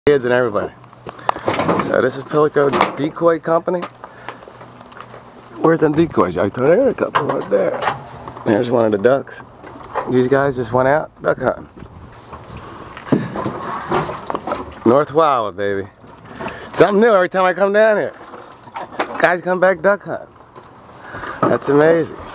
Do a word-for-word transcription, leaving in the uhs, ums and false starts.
kids and everybody. So this is Pilico Decoy Company. Where's them decoys? I thought there were a couple right there. There's one of the ducks. These guys just went out duck hunting. North Wild, baby. Something new every time I come down here. Guys come back duck hunting. That's amazing.